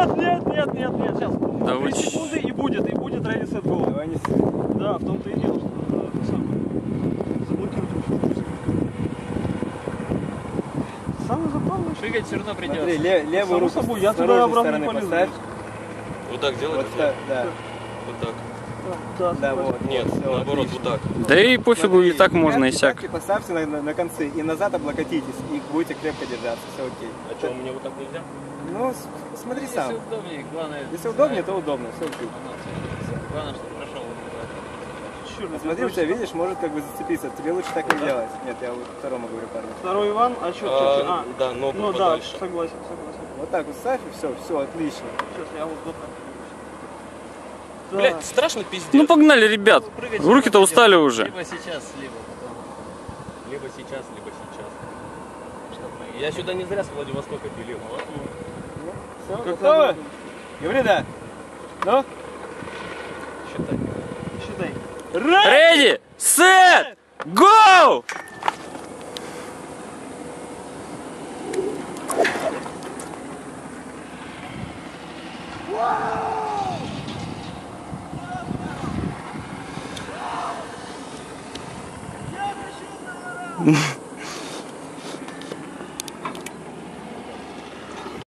нет, сейчас. Да 3 секунды и будет ready, set, go. Давай не... Да, в том-то и дело, что это самое. Заблокируйте очень. Самый забавный. Прыгать все равно придется. Смотри, левую руку собой, я с туда наружной обратно стороны не полезу. поставь. Вот так делать? Вот так, да. Вот так. Да, вот. Нет, вот, всё, наоборот, отлично. вот так. Да и пофигу, и так можно, и пятки, сяк. пятки поставьте на концы и назад облокотитесь, и будете крепко держаться, все окей. А что, мне вот так нельзя? Ну, смотри сам. Если удобнее, главное. Если удобнее, то удобно, все окей. Главное, чтобы прошел. Черт, Смотри, у тебя, видишь, может как бы зацепиться. Тебе лучше так не делать. Нет, я вот второму говорю парню. Второй Иван, а что? Да, ногу Ну да, подальше. согласен. Вот так вот ставь, и все, отлично. Сейчас я вот так. Блять, страшно пиздец. Ну погнали, ребят. Руки-то устали уже. Либо сейчас, либо потом. Либо сейчас, либо сейчас. Чтобы... Я сюда не зря с Владивостока пилил. Вот. Все, готовы? Говори да. Ну? Считай. Ready, set, go! Yeah!